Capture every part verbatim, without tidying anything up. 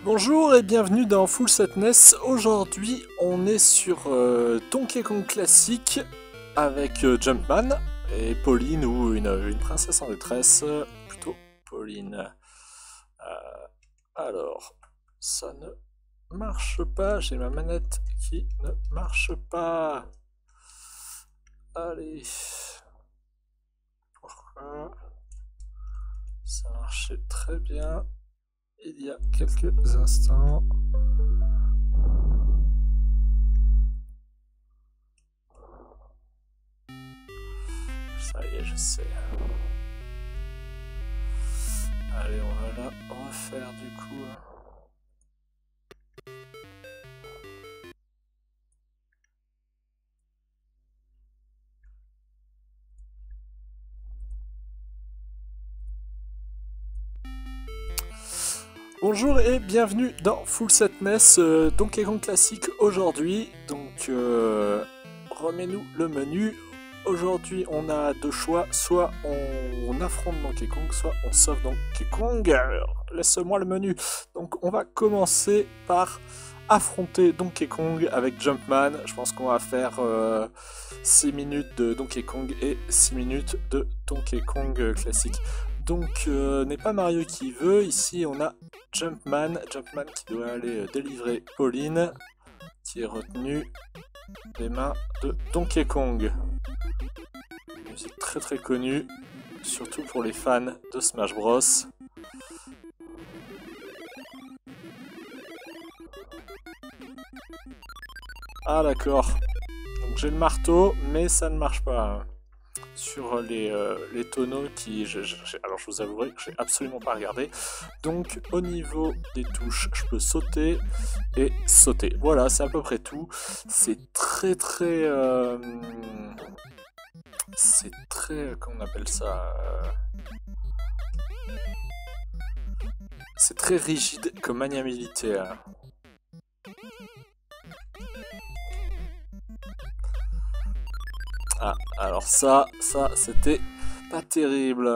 Bonjour et bienvenue dans Full Sadness. Aujourd'hui, on est sur euh, Donkey Kong classique avec euh, Jumpman et Pauline ou une, une princesse en détresse. euh, Plutôt Pauline. Euh, alors, ça ne marche pas. J'ai ma manette qui ne marche pas. Allez. Pourquoi? Ça marchait très bien il y a quelques instants. Ça y est, je sais. Allez, on va la refaire du coup. Bonjour et bienvenue dans Full Sadness, euh, Donkey Kong classique aujourd'hui. Donc, euh, remets-nous le menu. Aujourd'hui, on a deux choix. Soit on affronte Donkey Kong, soit on sauve Donkey Kong. Alors, laisse-moi le menu. Donc, on va commencer par affronter Donkey Kong avec Jumpman. Je pense qu'on va faire euh, six minutes de Donkey Kong et six minutes de Donkey Kong classique. Donc, euh, n'est pas Mario qui veut. Ici, on a Jumpman. Jumpman qui doit aller euh, délivrer Pauline, qui est retenue des mains de Donkey Kong. Une musique très très connue, surtout pour les fans de Smash Bros. Ah d'accord. Donc j'ai le marteau, mais ça ne marche pas. Sur les, euh, les tonneaux qui... Je, je, alors je vous avouerai que j'ai absolument pas regardé. Donc au niveau des touches, je peux sauter et sauter. Voilà, c'est à peu près tout. C'est très très... Euh, c'est très... Comment on appelle ça euh, c'est très rigide comme maniabilité. Hein. Ah, alors ça, ça, c'était pas terrible.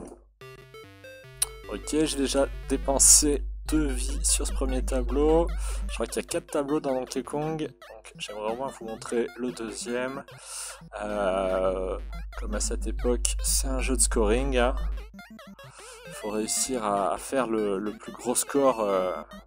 Ok, j'ai déjà dépensé deux vies sur ce premier tableau. Je crois qu'il y a quatre tableaux dans Donkey Kong. Donc j'aimerais vraiment vous montrer le deuxième. Euh, comme à cette époque, c'est un jeu de scoring. Hein. Il faut réussir à, à faire le, le plus gros score. Euh,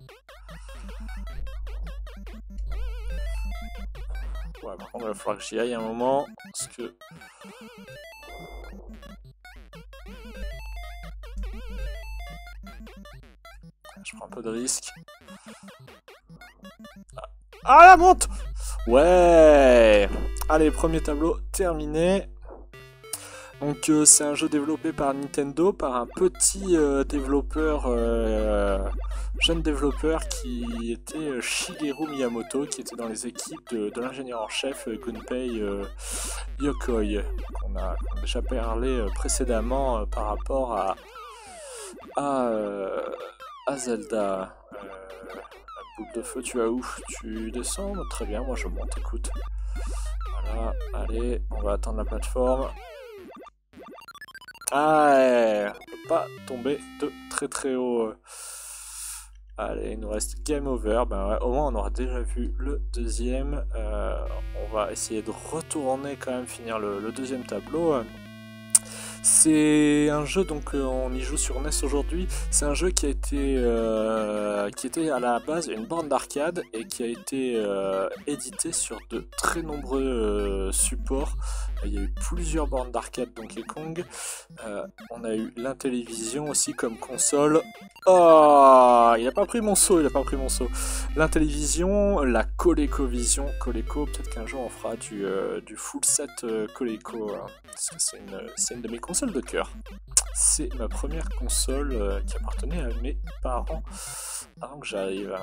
Ouais, par contre, il va falloir que j'y aille un moment, parce que... Je prends un peu de risque. Ah, la monte! Ouais! Allez, premier tableau terminé. Donc, euh, c'est un jeu développé par Nintendo, par un petit euh, développeur... Euh, jeune développeur qui était Shigeru Miyamoto, qui était dans les équipes de, de l'ingénieur en chef Gunpei euh, Yokoi. On a, on a déjà parlé euh, précédemment euh, par rapport à, à, euh, à Zelda. Euh, la boule de feu, tu vas où? Tu descends? Très bien, moi je monte, écoute. Voilà, allez, on va attendre la plateforme. Ah, ouais, on peut pas tomber de très très haut. Allez, il nous reste Game Over. Ben ouais, au moins, on aura déjà vu le deuxième. Euh, on va essayer de retourner quand même, finir le, le deuxième tableau. C'est un jeu, donc euh, on y joue sur N E S aujourd'hui. C'est un jeu qui a été, euh, qui était à la base une borne d'arcade et qui a été euh, édité sur de très nombreux euh, supports. Il y a eu plusieurs bornes d'arcade Donkey Kong. Euh, on a eu l'Intellivision aussi comme console. Oh, il a pas pris mon saut, il a pas pris mon saut. L'Intellivision, la ColecoVision, Coleco, peut-être qu'un jour on fera du, euh, du full set euh, Coleco, hein, parce que c'est une, c'est une de mes consoles de cœur. C'est ma première console euh, qui appartenait à mes parents avant que j'arrive.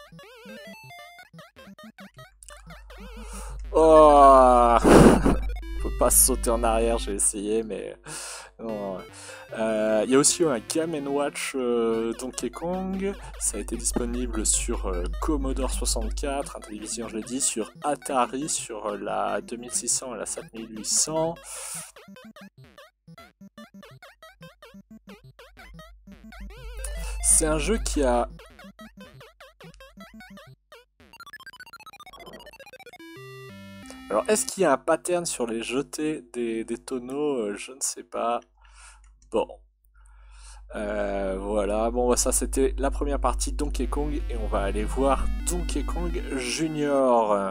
Oh. On peut pas sauter en arrière, j'ai essayé, mais non. Euh, il y a aussi un Game and Watch euh, Donkey Kong. Ça a été disponible sur euh, Commodore soixante-quatre, Intellivision, je l'ai dit, sur Atari, sur euh, la deux mille six cents et la sept mille huit cents. C'est un jeu qui a Alors, est-ce qu'il y a un pattern sur les jetés des, des tonneaux? Euh, Je ne sais pas. Bon. Euh, voilà, bon bah, ça c'était la première partie de Donkey Kong et on va aller voir Donkey Kong Junior.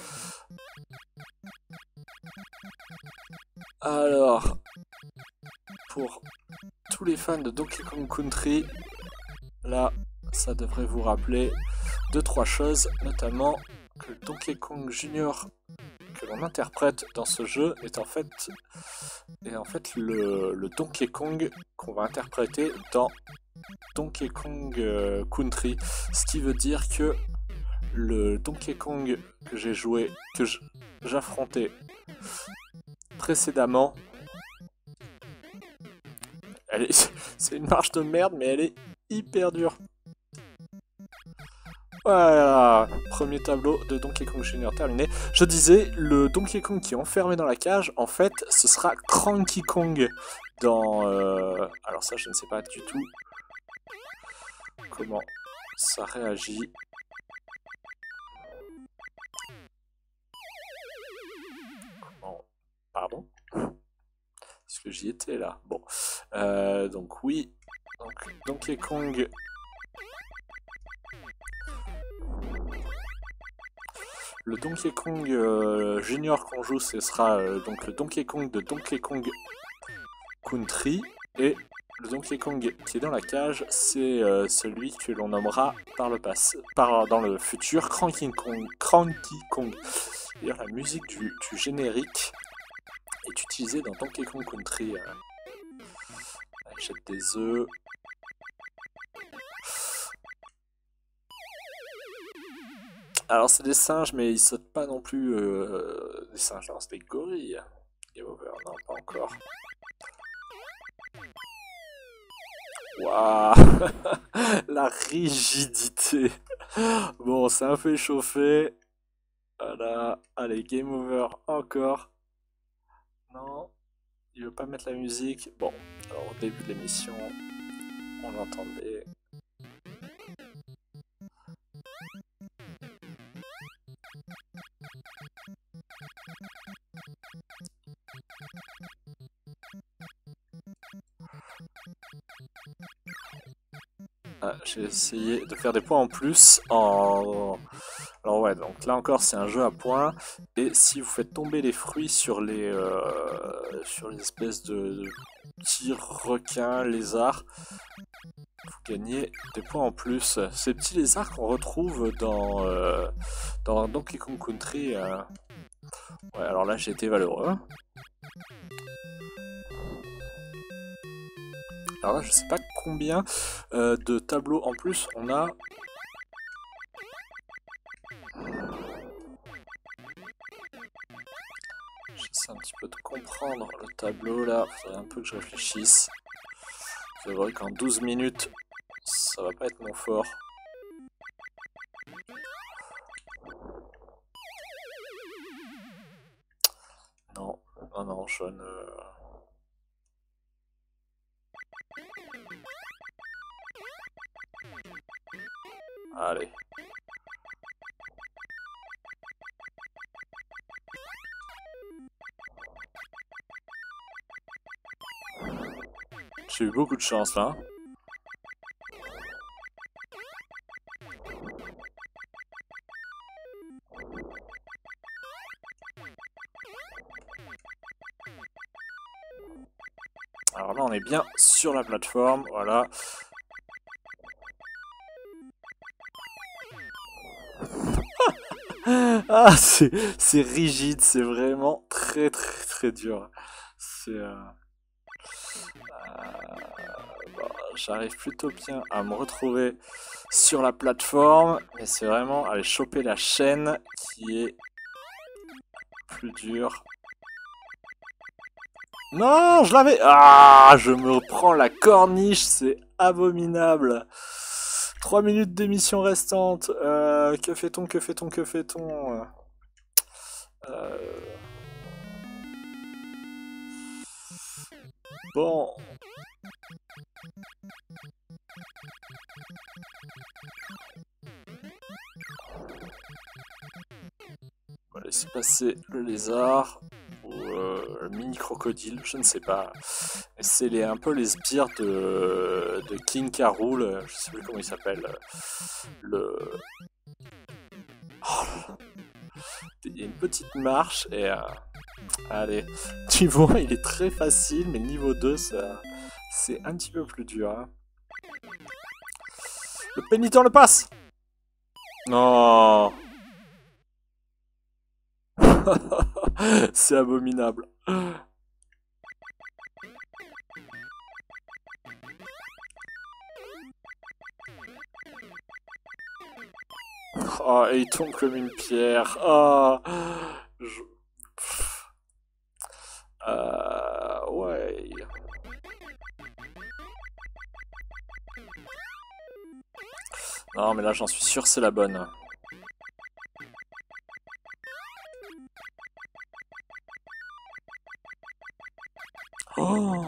Alors, pour tous les fans de Donkey Kong Country, là, ça devrait vous rappeler deux trois choses, notamment que Donkey Kong Junior que l'on interprète dans ce jeu est en fait, est en fait le, le Donkey Kong qu'on va interpréter dans Donkey Kong euh, Country, ce qui veut dire que le Donkey Kong que j'ai joué, que j'affrontais précédemment, elle est, c'est une marche de merde, mais elle est hyper dure. Voilà, premier tableau de Donkey Kong Junior terminé. Je disais, le Donkey Kong qui est enfermé dans la cage, en fait, ce sera Cranky Kong dans... Euh... Alors ça, je ne sais pas du tout comment ça réagit. Comment... Pardon? Est-ce que j'y étais là? Bon. Euh, donc oui, donc, Donkey Kong... Le Donkey Kong euh, Junior qu'on joue, ce sera euh, donc le Donkey Kong de Donkey Kong Country. Et le Donkey Kong qui est dans la cage, c'est euh, celui que l'on nommera par le passé, par, dans le futur Cranky Kong. Cranky Kong. D'ailleurs, la musique du, du générique est utilisée dans Donkey Kong Country. Euh, elle jette des œufs. Alors c'est des singes, mais ils sautent pas non plus euh, des singes, non, c'est des gorilles. Game over, non, pas encore. Waouh. La rigidité. Bon, c'est un peu échauffé. Voilà, allez, game over encore. Non, il veut pas mettre la musique. Bon, alors au début de l'émission, on l'entendait. Ah, j'ai essayé de faire des points en plus en... Alors ouais, donc là encore c'est un jeu à points, et si vous faites tomber les fruits sur les, euh, sur les espèces de, de petits requins, lézards, vous gagnez des points en plus. Ces petits lézards qu'on retrouve dans, euh, dans Donkey Kong Country. Euh... Ouais, alors là j'ai été valeureux. Alors là je sais pas combien euh, de tableaux en plus on a. J'essaie un petit peu de comprendre le tableau là, il faudrait un peu que je réfléchisse. C'est vrai qu'en douze minutes, ça va pas être mon fort. Non, non, non, je ne... Allez. J'ai eu beaucoup de chance là. Alors là on est bien sur la plateforme, voilà. Ah, c'est rigide, c'est vraiment très très très dur. C'est... Euh... Bon, j'arrive plutôt bien à me retrouver sur la plateforme, mais c'est vraiment aller choper la chaîne qui est plus dure. Non, je l'avais... Ah, je me reprends la corniche, c'est abominable. trois minutes d'émission restante. Euh, que fait-on, que fait-on, que fait-on euh... Bon. On va laisser passer le lézard, ou euh, le mini crocodile, je ne sais pas. C'est les, un peu les sbires de, de King K. Rool, je sais plus comment il s'appelle. Le... Oh, il y a une petite marche et... Euh... Allez, niveau un il est très facile, mais niveau deux ça... c'est un petit peu plus dur. Hein. Le pénitent le passe. Non. C'est abominable. Oh, et il tombe comme une pierre. Oh, je... Euh, ouais. Non, mais là, j'en suis sûr, c'est la bonne. Oh.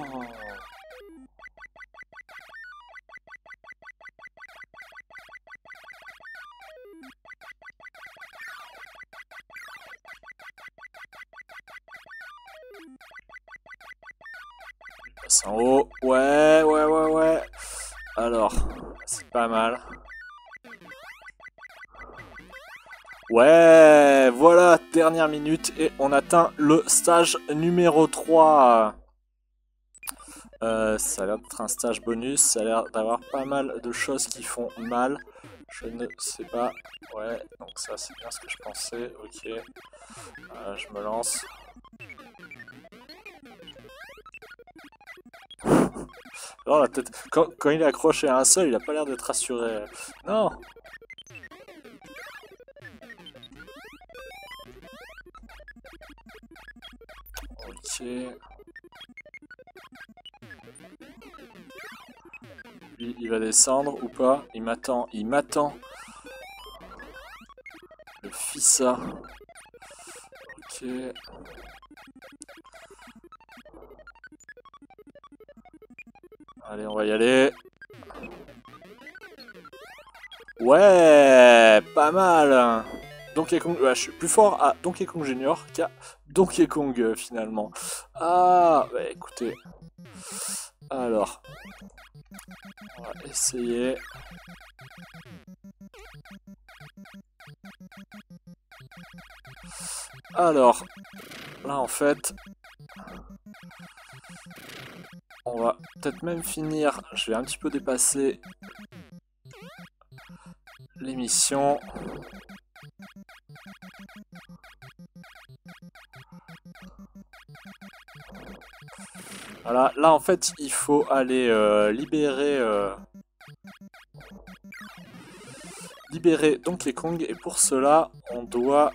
Passe en haut. Ouais, ouais, ouais, ouais. Alors, c'est pas mal. Ouais, voilà, dernière minute et on atteint le stage numéro trois. Euh, ça a l'air d'être un stage bonus, ça a l'air d'avoir pas mal de choses qui font mal. Je ne sais pas. Ouais, donc ça c'est bien ce que je pensais. Ok. Euh, je me lance. Alors la tête. Quand, quand il est accroché à un seul, il a pas l'air d'être rassuré. Non. Ok. Lui, il va descendre ou pas? Il m'attend, il m'attend. Le fissa. Ok. Allez, on va y aller. Ouais, pas mal. Donkey Kong, ouais, je suis plus fort à Donkey Kong Junior qu'à Donkey Kong euh, finalement. Ah, bah écoutez. Alors, on va essayer. Alors, là en fait, on va peut-être même finir. Je vais un petit peu dépasser l'émission. Voilà, là en fait il faut aller euh, libérer euh, libérer Donkey Kong et pour cela on doit...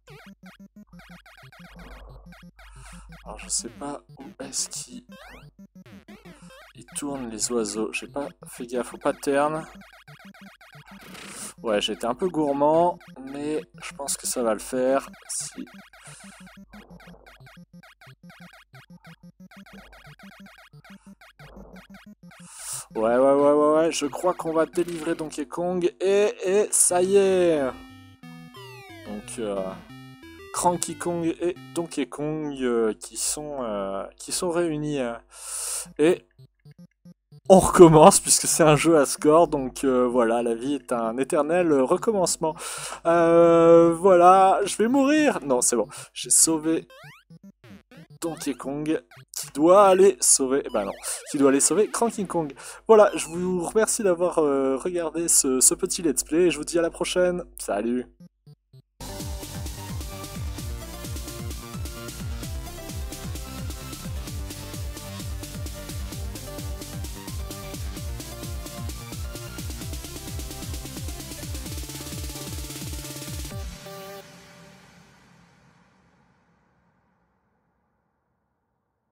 Alors je sais pas où est-ce qu'il il tourne les oiseaux, j'ai pas fait gaffe au pattern. Ouais, j'étais un peu gourmand, mais je pense que ça va le faire. Si... Ouais, ouais, ouais, ouais, ouais, je crois qu'on va délivrer Donkey Kong, et, et ça y est. Donc, euh, Cranky Kong et Donkey Kong euh, qui, sont, euh, qui sont réunis. Euh, et on recommence, puisque c'est un jeu à score, donc euh, voilà, la vie est un éternel recommencement. Euh, voilà, je vais mourir. Non, c'est bon, j'ai sauvé Donkey Kong, qui doit aller sauver, eh ben non, qui doit aller sauver Cranky Kong. Voilà, je vous remercie d'avoir euh, regardé ce, ce petit let's play, et je vous dis à la prochaine. Salut.